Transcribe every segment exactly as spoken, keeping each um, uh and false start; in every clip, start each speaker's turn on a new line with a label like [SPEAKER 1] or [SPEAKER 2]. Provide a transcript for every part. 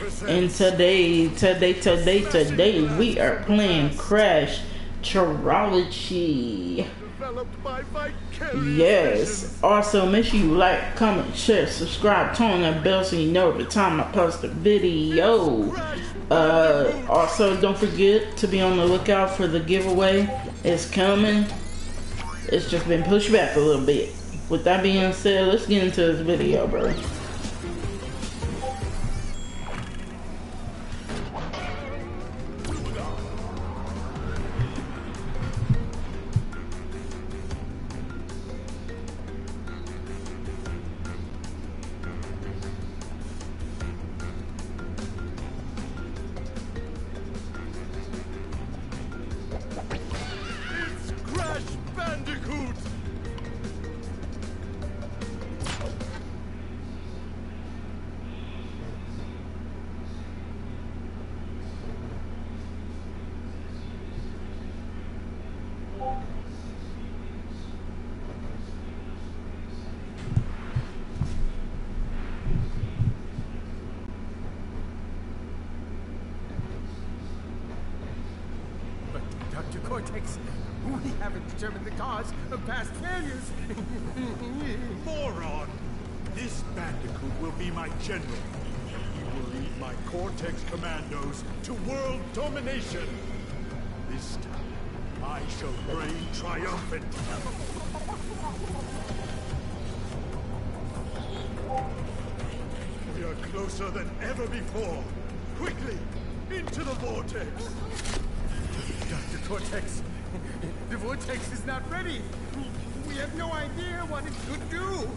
[SPEAKER 1] And today, today, today, today, we are playing Crash Trilogy. Yes. Also, make sure you like, comment, share, subscribe, turn on that bell so you know every time I post a video. Uh, also, don't forget to be on the lookout for the giveaway. It's coming. It's just been pushed back a little bit. With that being said, let's get into this video, bro.
[SPEAKER 2] Cortex, we haven't determined the cause of past failures.
[SPEAKER 3] Moron! This Bandicoot will be my general. He will lead my Cortex commandos to world domination. This time, I shall reign triumphant. We are closer than ever before. Quickly, into the vortex.
[SPEAKER 2] Doctor Cortex, the vortex is not ready. We have no idea what it could do.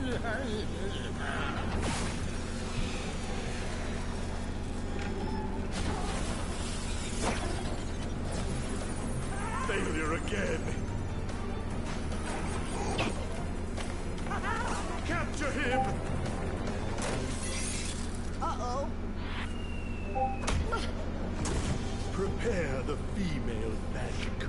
[SPEAKER 3] Failure again. Capture him.
[SPEAKER 4] Uh-oh.
[SPEAKER 3] Prepare the female Bandicoot.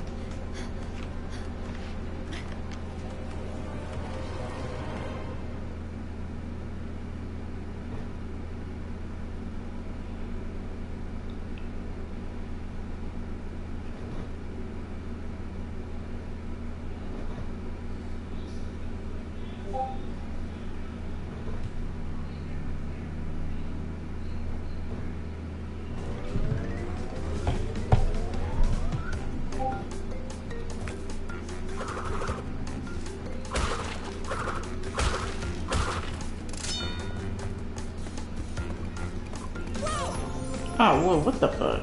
[SPEAKER 1] Oh, whoa, what the fuck?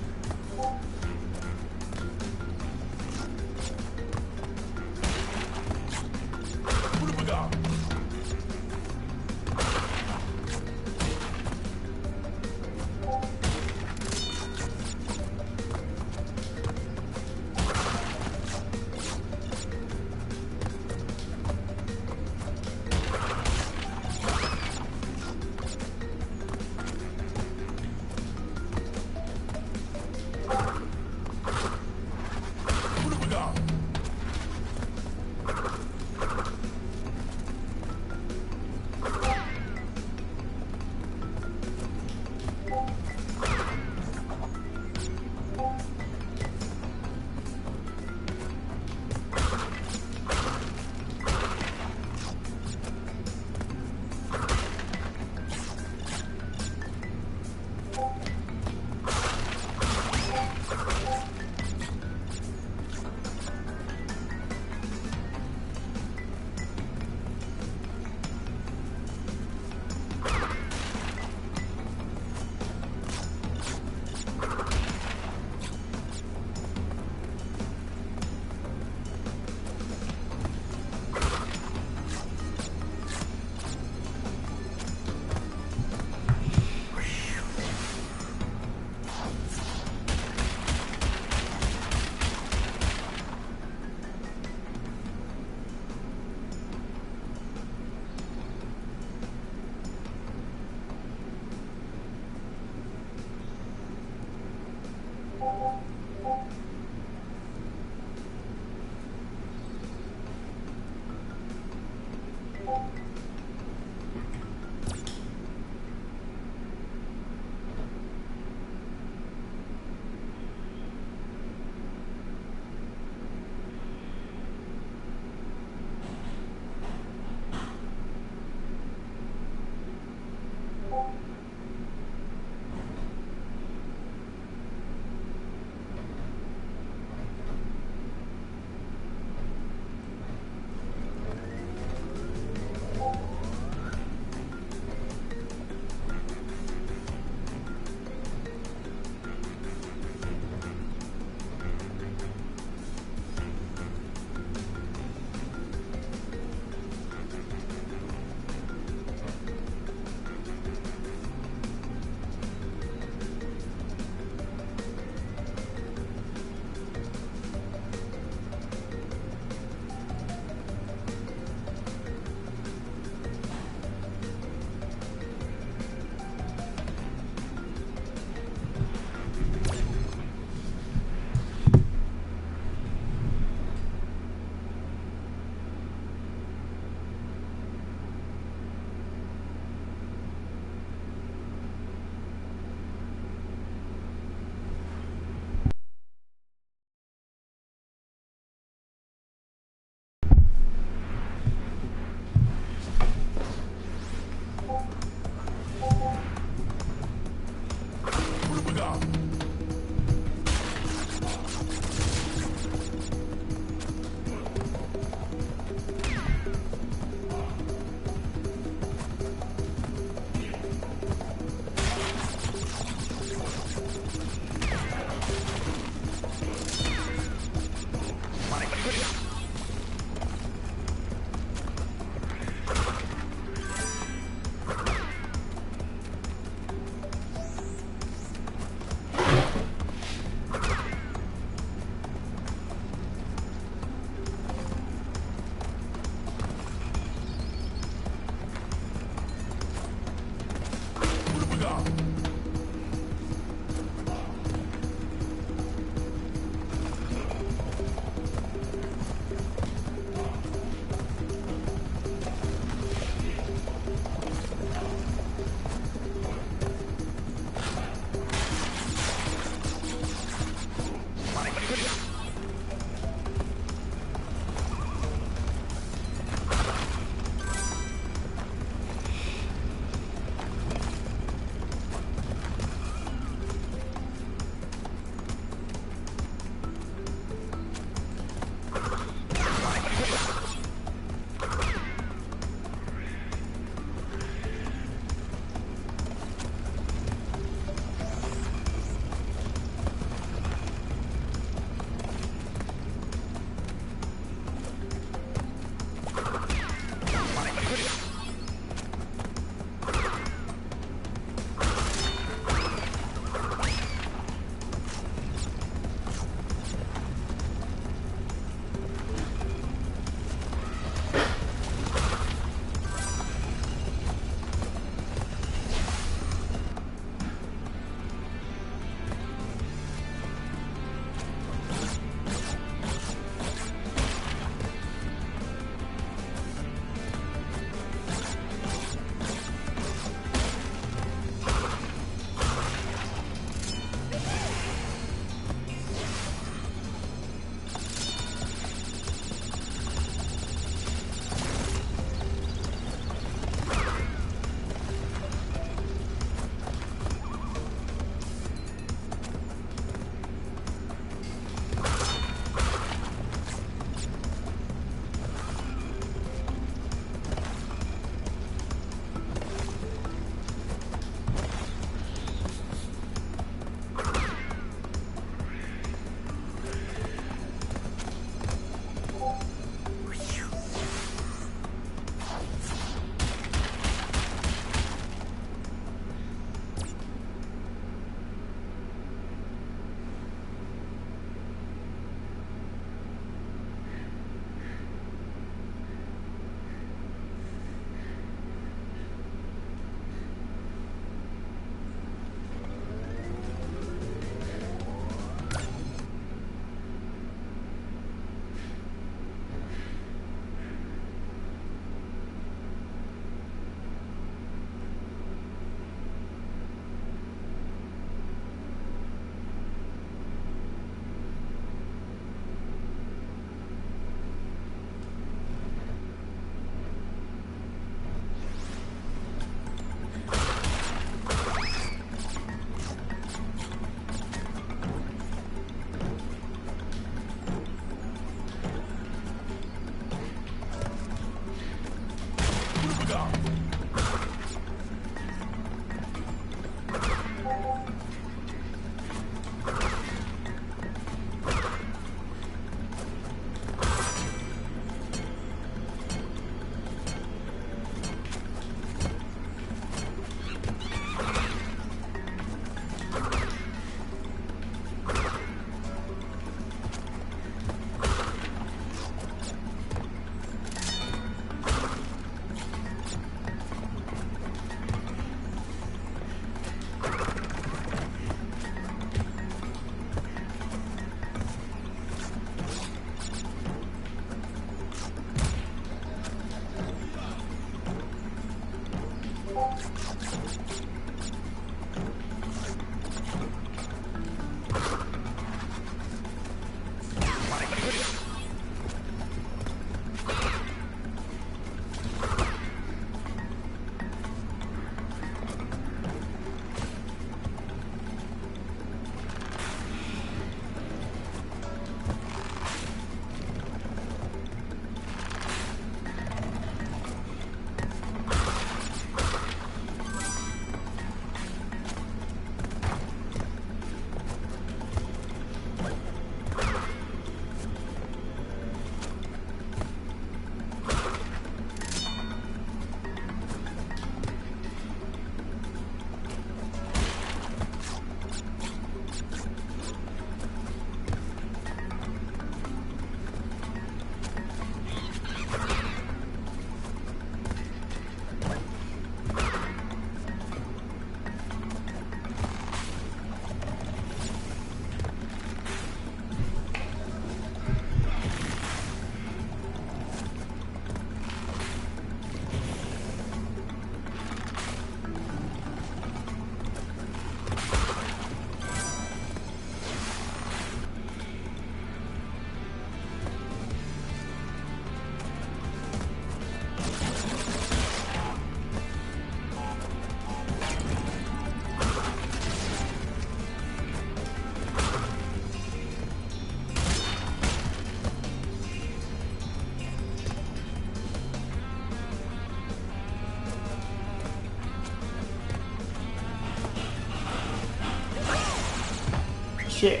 [SPEAKER 1] shit.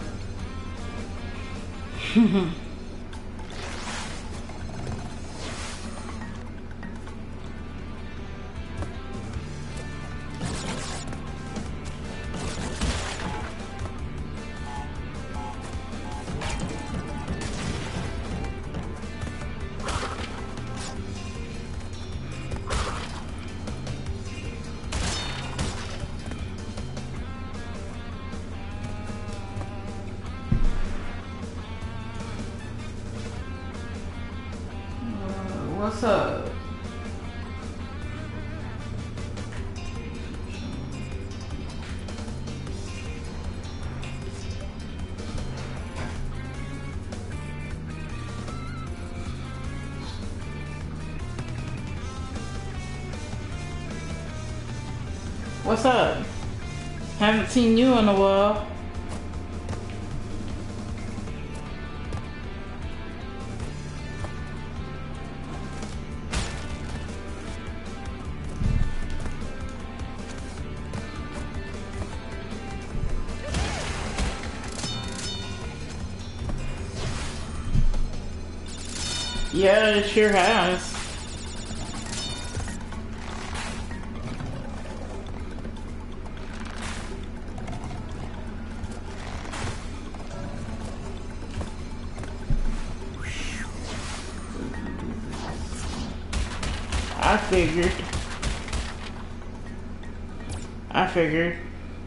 [SPEAKER 1] What's up? What's up? Haven't seen you in a while. Yeah, it sure has. I figured. I figured.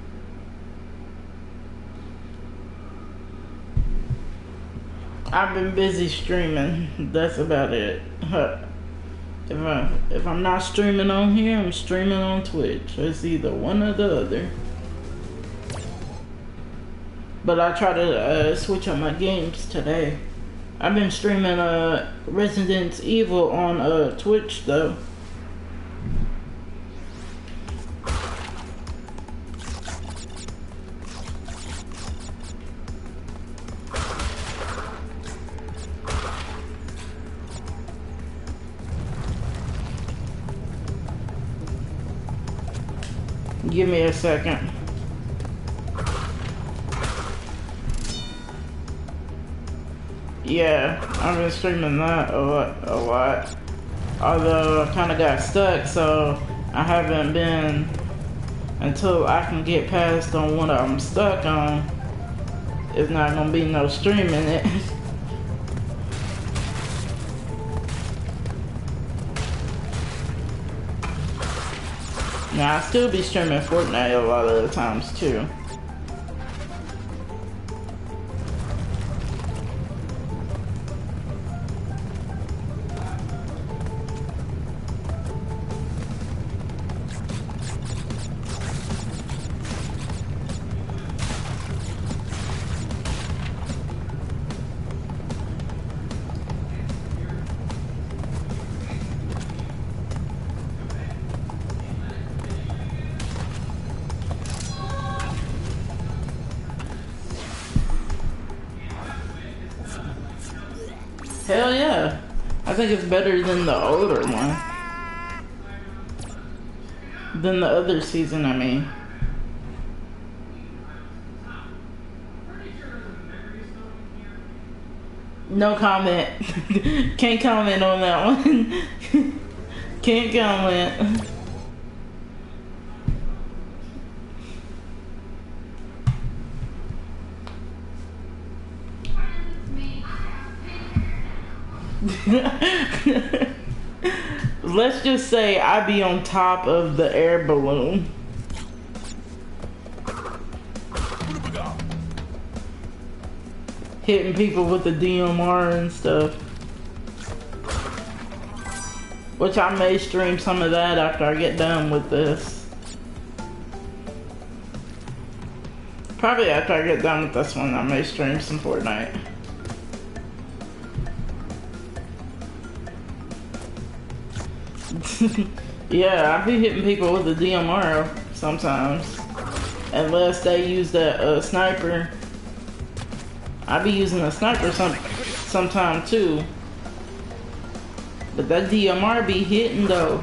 [SPEAKER 1] I've been busy streaming. That's about it. If I if I'm not streaming on here, I'm streaming on Twitch. It's either one or the other. But I try to uh, switch up my games today. I've been streaming uh, Resident Evil on uh, Twitch though. Give me a second. Yeah, I've been streaming that a lot, a lot. Although I kind of got stuck, so I haven't been until I can get past on what I'm stuck on. It's not gonna be no streaming it. Now I still be streaming Fortnite a lot of the times too. Hell yeah. I think it's better than the older one. Than the other season, I mean. No comment. Can't comment on that one. Can't comment. Let's just say I be on top of the air balloon. Hitting people with the D M R and stuff. Which I may stream some of that after I get done with this. Probably after I get done with this one, I may stream some Fortnite. Yeah, I be hitting people with the D M R sometimes. Unless they use that uh, sniper. I be using a sniper some sometime too. But that D M R be hitting though.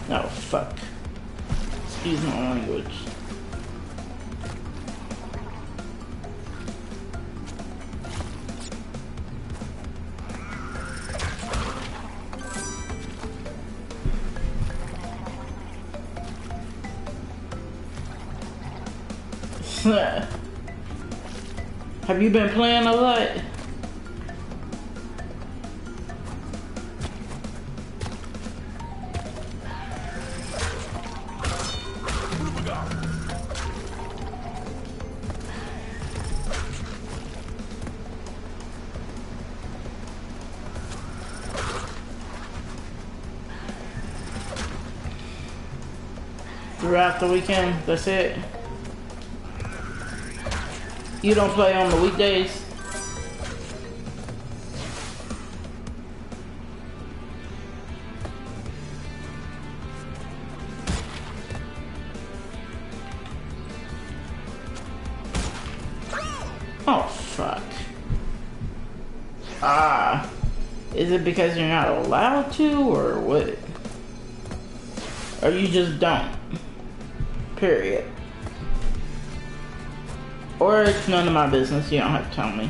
[SPEAKER 1] Oh, fuck. Excuse my language. Have you been playing a lot? Throughout the weekend, that's it. You don't play on the weekdays? Oh, fuck. Ah. Is it because you're not allowed to, or what? Or you just don't? Period. Or it's none of my business, you don't have to tell me.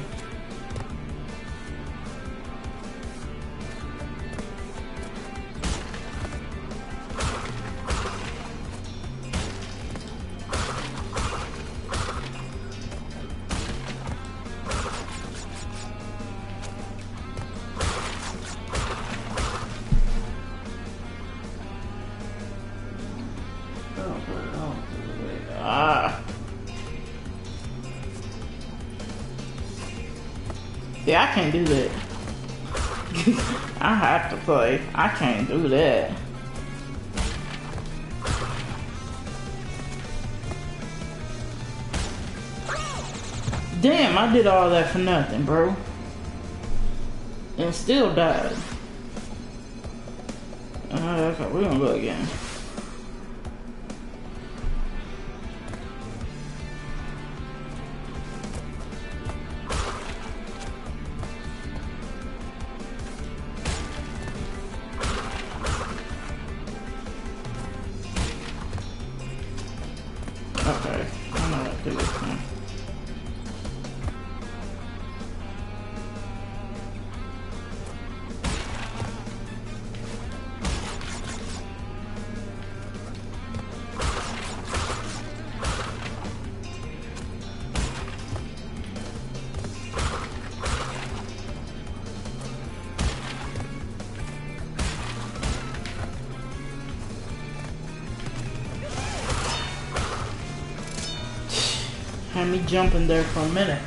[SPEAKER 1] Ah. Yeah, I can't do that. I have to play. I can't do that. Damn, I did all that for nothing, bro. And still died. Uh, okay, we're gonna go again. Okay, I know what to do this now. Had me jumping there for a minute.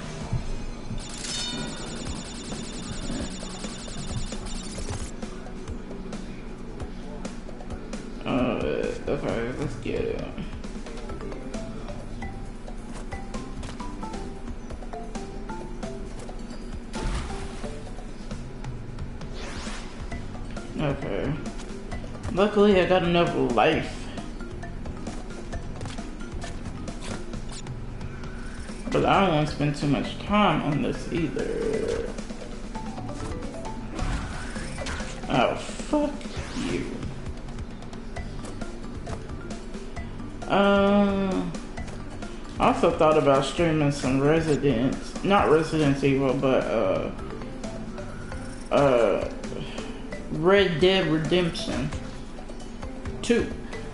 [SPEAKER 1] Uh, okay, let's get it. Okay. Luckily, I got enough life. But I don't want to spend too much time on this either. Oh, fuck you. Um, I also thought about streaming some Residence, not Resident Evil, but uh, uh, Red Dead Redemption two.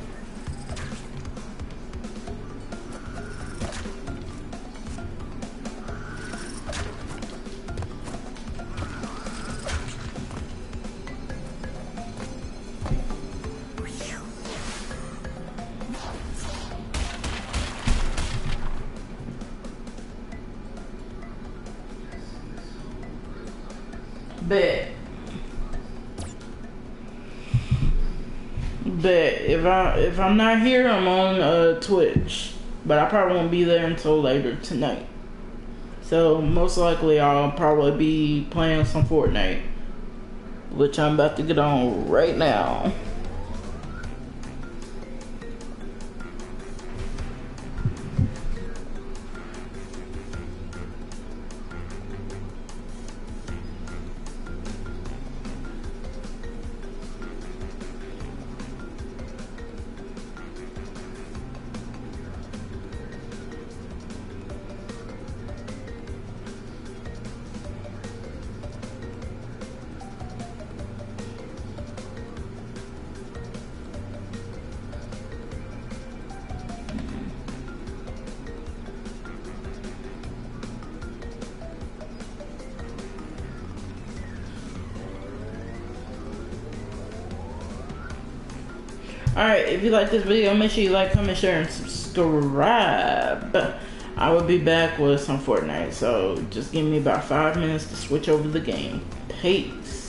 [SPEAKER 1] Bet. Bet if I if I'm not here, I'm on uh, Twitch, but I probably won't be there until later tonight. So most likely I'll probably be playing some Fortnite, which I'm about to get on right now. Alright, if you like this video, make sure you like, comment, share, and subscribe. I will be back with some Fortnite, so just give me about five minutes to switch over the game. Peace.